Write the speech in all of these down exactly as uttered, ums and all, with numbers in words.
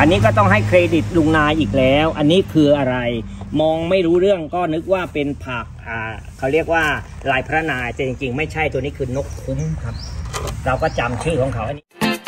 อันนี้ก็ต้องให้เครดิตลุงนายอีกแล้วอันนี้คืออะไรมองไม่รู้เรื่องก็นึกว่าเป็นผักอ่าเขาเรียกว่าลายพระนายแต่จริงๆไม่ใช่ตัวนี้คือนกคุ้มครับเราก็จำชื่อของเขาอันนี้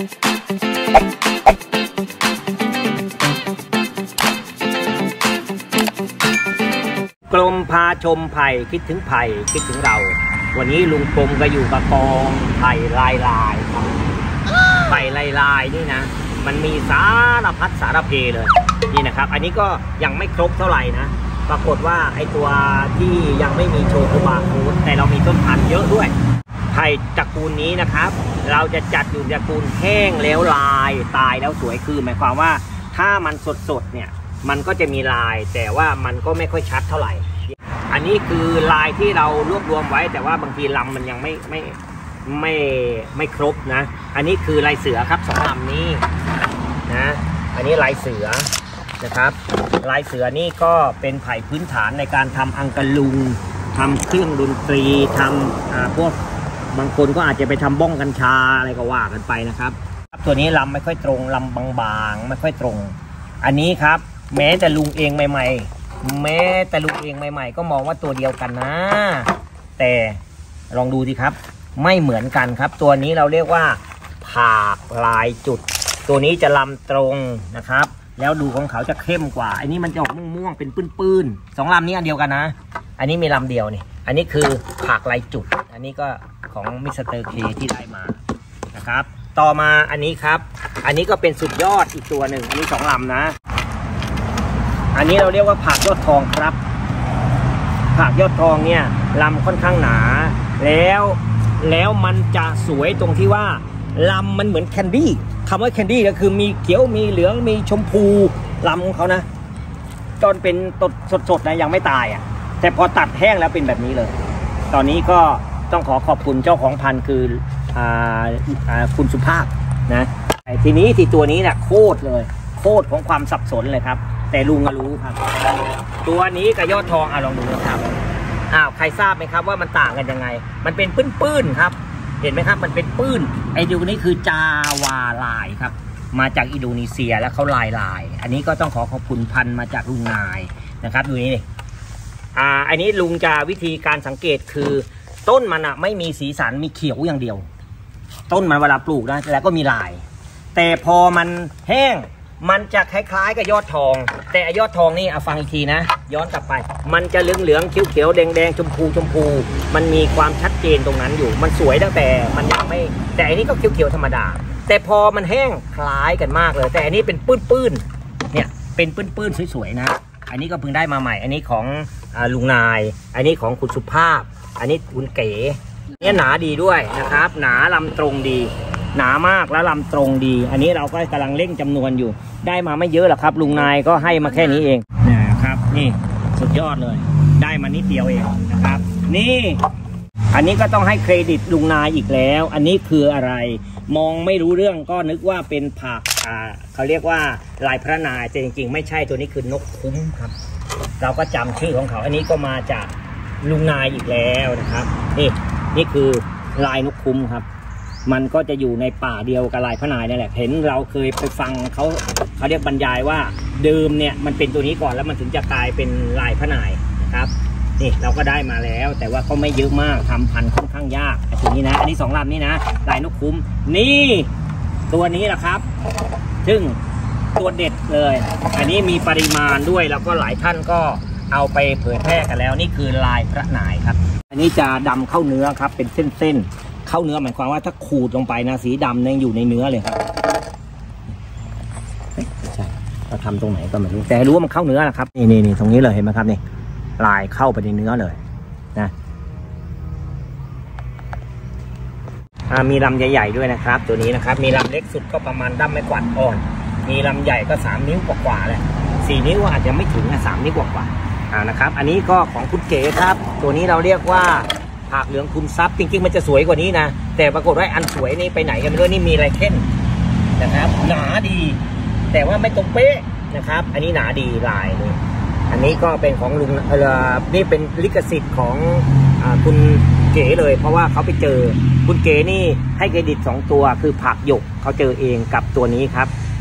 กรมพาชมไผ่คิดถึงไผ่คิดถึงเราวันนี้ลุงกรมก็อยู่กับกองไผ่ลายลายไผ่ลายลายนี่นะมันมีสารพัดสารเพเลยนี่นะครับอันนี้ก็ยังไม่ครบเท่าไหร่นะปรากฏว่าไอตัวที่ยังไม่มีโชว์คือบาร์โค้ดแต่เรามีต้นพันธุ์เยอะด้วยไผ่ตระกูลนี้นะครับเราจะจัดอยู่ตระกูลแห้งแล้วลายตายแล้วสวยคือหมายความว่าถ้ามันสดๆเนี่ยมันก็จะมีลายแต่ว่ามันก็ไม่ค่อยชัดเท่าไหร่อันนี้คือลายที่เรารวบรวมไว้แต่ว่าบางทีลำมันยังไม่ไม่ไม่ไม่ครบนะอันนี้คือลายเสือครับสองลำนี้นะอันนี้ลายเสือนะครับลายเสือนี่ก็เป็นไผ่พื้นฐานในการทำอังกะลุงทำเครื่องดนตรีทำพวกบางคนก็อาจจะไปทำบ้องกัญชาอะไรก็ว่ากันไปนะครับตัวนี้ลำไม่ค่อยตรงลำบางๆไม่ค่อยตรงอันนี้ครับแม้แต่ลุงเองใหม่ๆแม้แต่ลุงเองใหม่ๆก็มองว่าตัวเดียวกันนะแต่ลองดูสิครับไม่เหมือนกันครับตัวนี้เราเรียกว่าผากลายจุดตัวนี้จะลำตรงนะครับแล้วดูของเขาจะเข้มกว่าอันนี้มันจะออกม่วงๆเป็นปื้นๆสองลำนี้อันเดียวกันนะอันนี้มีลำเดียวนี่อันนี้คือผากลายจุดอันนี้ก็ของมิสเตอร์เคที่ได้มานะครับต่อมาอันนี้ครับอันนี้ก็เป็นสุดยอดอีกตัวหนึ่งอันนี้สองลำนะอันนี้เราเรียกว่าผากยอดทองครับผากยอดทองเนี่ยลำค่อนข้างหนาแล้วแล้วมันจะสวยตรงที่ว่าลำมันเหมือนแคนดี้คำว่าแคนดี้ก็คือมีเขียวมีเหลืองมีชมพูลำของเขานะตอนเป็นตดสดๆนะยังไม่ตายอ่ะแต่พอตัดแห้งแล้วเป็นแบบนี้เลยตอนนี้ก็ต้องขอขอบคุณเจ้าของพันธุ์คืออ่าอ่าคุณสุภาพนะทีนี้ที่ตัวนี้เนี่ยโคตรเลยโคตรของความสับสนเลยครับแต่ลุงก็รู้ครับตัวนี้กับยอดทองอ่ะลองดูนะครับอ้าวใครทราบไหมครับว่ามันต่างกันยังไงมันเป็นปื้นๆครับเห็นไหมครับมันเป็นปื้นไอ้ดูนี้คือจาวาลายครับมาจากอินโดนีเซียแล้วเขาลายลายอันนี้ก็ต้องขอขอบคุณพันธุ์มาจากลุงนายนะครับดูนี่อ่าอันนี้ลุงจะวิธีการสังเกตคือต้นมันอะไม่มีสีสันมีเขียวอย่างเดียวต้นมันเวลาปลูกนะแล้วก็มีลายแต่พอมันแห้งมันจะคล้ายๆกับยอดทองแต่ยอดทองนี่เอาฟังอีกทีนะย้อนกลับไปมันจะเหลืองๆเขียวๆแดงๆชมพูชมพูมันมีความชัดเจนตรงนั้นอยู่มันสวยตั้งแต่มันยังไม่แต่อันนี้ก็เขียวๆธรรมดาแต่พอมันแห้งคล้ายกันมากเลยแต่อันนี้เป็นปื้นๆเนี่ยเป็นปื้นๆสวยๆนะอันนี้ก็เพิ่งได้มาใหม่อันนี้ของลุงนายอันนี้ของคุณสุภาพอันนี้คุณเก๋เนี่ยหนาดีด้วยนะครับหนาลำตรงดีหนามากแล้วลำตรงดีอันนี้เราก็กำลังเร่งจำนวนอยู่ได้มาไม่เยอะหรอกครับลุงนายก็ให้มาแค่นี้เองนะครับนี่สุดยอดเลยได้มานิดเดียวเองนะครับนี่อันนี้ก็ต้องให้เครดิตลุงนายอีกแล้วอันนี้คืออะไรมองไม่รู้เรื่องก็นึกว่าเป็นผักอ่าเขาเรียกว่าลายพระนายแต่จริงๆไม่ใช่ตัวนี้คือนกคุ้มครับเราก็จำชื่อของเขาอันนี้ก็มาจากลุงนายอีกแล้วนะครับนี่นี่คือลายนกคุ้มครับมันก็จะอยู่ในป่าเดียวกับลายพระนายนั่นแหละเห็นเราเคยไปฟังเขาเขาเรียกบรรยายว่าเดิมเนี่ยมันเป็นตัวนี้ก่อนแล้วมันถึงจะกลายเป็นลายพระนายนะครับนี่เราก็ได้มาแล้วแต่ว่าก็ไม่เยอะมากทำพันธุ์ค่อนข้างยากอันนี้นะอันนี้สองลำนี่นะลายนกคุ้มนี่ตัวนี้แหละครับซึ่งตัวเด็ดเลยอันนี้มีปริมาณด้วยแล้วก็หลายท่านก็เอาไปเผยแพร่กันแล้วนี่คือลายพระนายครับอันนี้จะดำเข้าเนื้อครับเป็นเส้นๆเข้าเนื้อหมายความว่าถ้าขูดลงไปนะสีดำยังอยู่ในเนื้อเลยครับใช่เราทำตรงไหนก็ไม่รู้แต่รู้ว่ามันเข้าเนื้อนะครับนี่นี่นี่ตรงนี้เลยเห็นไหมครับนี่ลายเข้าไปในเนื้อเลยนะมีลำใหญ่ๆด้วยนะครับตัวนี้นะครับมีลำเล็กสุดก็ประมาณด้ามไม้กวาดอ่อนมีลำใหญ่ก็สามนิ้วกว่าๆเลยสี่นิ้วอาจจะไม่ถึงนะสามนิ้วกว่าๆอ่านะครับอันนี้ก็ของคุณเก๋ครับตัวนี้เราเรียกว่าผักเหลืองคุณทรัพย์จริงๆมันจะสวยกว่านี้นะแต่ปรากฏว่าอันสวยนี่ไปไหนกันไม่รู้นี่มีอะไรเข้นนะครับหนาดีแต่ว่าไม่ตรงเป๊ะนะครับอันนี้หนาดีลายนี่อันนี้ก็เป็นของลุงเออนี่เป็นลิขสิทธิ์ของอ่าคุณเก๋เลยเพราะว่าเขาไปเจอคุณเก๋นี่ให้เครดิตสองตัวคือผักหยกเขาเจอเองกับตัวนี้ครับ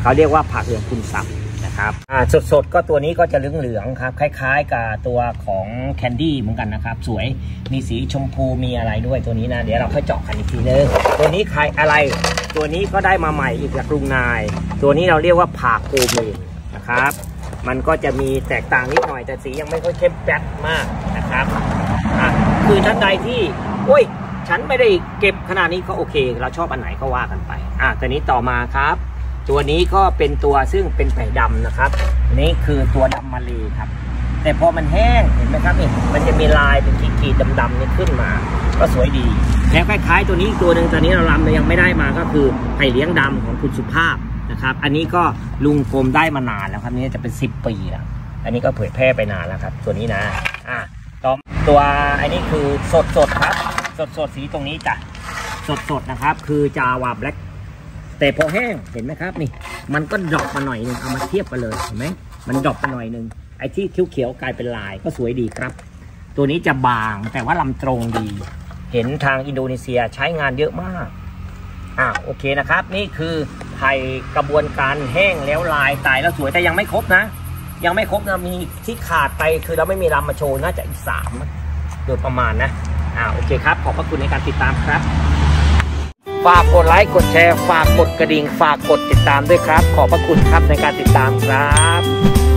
เขาเรียกว่าผักเหลืองคุณทรัพย์นะครับอ่าสดๆก็ตัวนี้ก็จะเหลืองๆครับคล้ายๆกับตัวของแคนดี้เหมือนกันนะครับสวยมีสีชมพูมีอะไรด้วยตัวนี้นะเดี๋ยวเราค่อยเจาะกันอีกทีนึงตัวนี้ใครอะไรตัวนี้ก็ได้มาใหม่อีกจากลุงนายตัวนี้เราเรียกว่าผักโกเมนนะครับมันก็จะมีแตกต่างนิดหน่อยแต่สียังไม่ค่อยเข้มแป๊ดมากนะครับอ่ะคือท่านใดที่โอ้ยฉันไม่ได้เก็บขนาดนี้ก็โอเคเราชอบอันไหนก็ว่ากันไปอ่ะตัวนี้ต่อมาครับตัวนี้ก็เป็นตัวซึ่งเป็นไผ่ดำนะครับนี่คือตัวดำมาลีครับแต่พอมันแห้งเห็นไหมครับนี่มันจะมีลายเป็นขีดๆดำๆนี่ขึ้นมาก็สวยดีแล้วคล้ายๆตัวนี้ตัวหนึ่งตัวนี้เราลำยังไม่ได้มาก็คือไผ่เลี้ยงดำของคุณสุภาพนะครับอันนี้ก็ลุงกรมได้มานานแล้วครับนี่จะเป็นสิบปีแล้วอันนี้ก็เผยแพร่ไปนานแล้วครับตัวนี้นะอ่ะต่อตัวอันนี้คือสดๆครับสดๆสีตรงนี้จ้ะสดๆนะครับคือจาวาแบล็คแต่พอแห้งเห็นไหมครับนี่มันก็ดรอปมาหน่อยนึงเอามาเทียบกันเลยเห็นไหมมันดรอปมาหน่อยนึงไอ้ที่เขียวๆกลายเป็นลายก็สวยดีครับตัวนี้จะบางแต่ว่าลำตรงดีเห็นทางอินโดนีเซียใช้งานเยอะมากอ่ะโอเคนะครับนี่คือไผ่กระบวนการแห้งแล้วลายตายแล้วสวยแต่ยังไม่ครบนะยังไม่ครบนะมีที่ขาดไปคือเราไม่มีลำมาโชว์น่าจะอีกสามโดยประมาณนะอ่าโอเคครับขอบพระคุณในการติดตามครับฝากกดไลค์กดแชร์ฝากกดกระดิ่งฝากกดติดตามด้วยครับขอบพระคุณครับในการติดตามครับ